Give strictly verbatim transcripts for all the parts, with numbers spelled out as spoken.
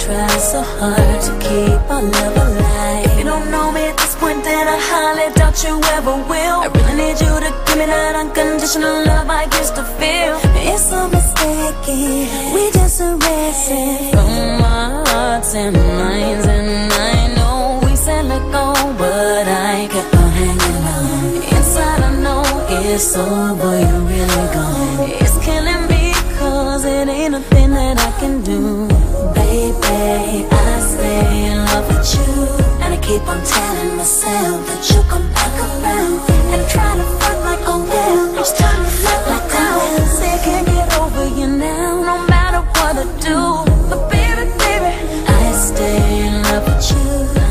try so hard to keep our love alive. If you don't know me at this point, then I highly doubt you ever will. I really need you to give me that unconditional love I used to feel. It's so mistaken, we just arrested from our hearts and minds. And I know we said let go, but I kept on hanging on. Inside I know it's over, you're really gone. It's killing me cause it ain't a thing that I can do. Baby, I stay in love with you, and I keep on telling myself that you'll come back around. And try to front like, oh well, each time you let me down. Say I can't get over you now, no matter what I do. But baby, baby, I stay in love with you.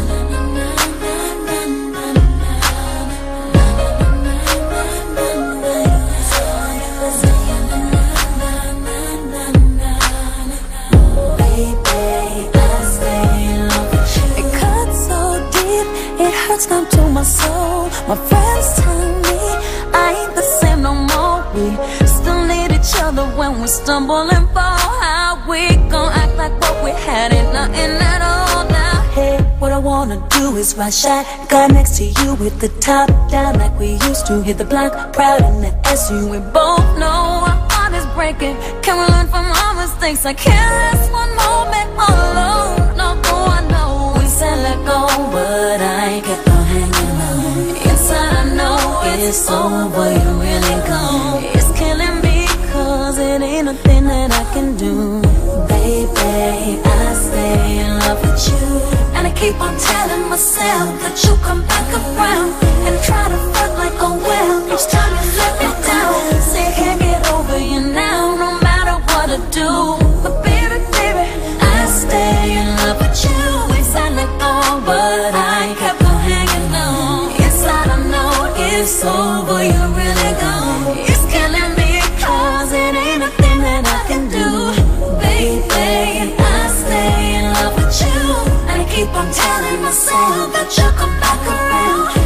It's come to my soul. My friends tell me I ain't the same no more. We still need each other when we stumble and fall. How we gon' act like what we had ain't nothing at all now? Hey, what I wanna do is ride shotgun next to you with the top down like we used to. Hit the block proud in the S U. We both know our heart is breaking. Can we learn from our mistakes? I can't last one moment all alone. No, go I know we said let go, but I kept on hanging on. Inside I know it's over, you're really gone. It's killing me cause it ain't a thing that I can do. Baby, I stay in love with you, and I keep on telling myself that you'll come back around. And try to front like, oh well, each time you let me down. Say I can't get over you now, no matter what I do. But baby, baby, I stay in love with you. Inside let go, but I kept on hanging on. Inside I know it's over, you're really gone. It's killing me cause it ain't a thing that I can do. Baby, I stay in love with you, and I keep on telling myself that you'll come back around.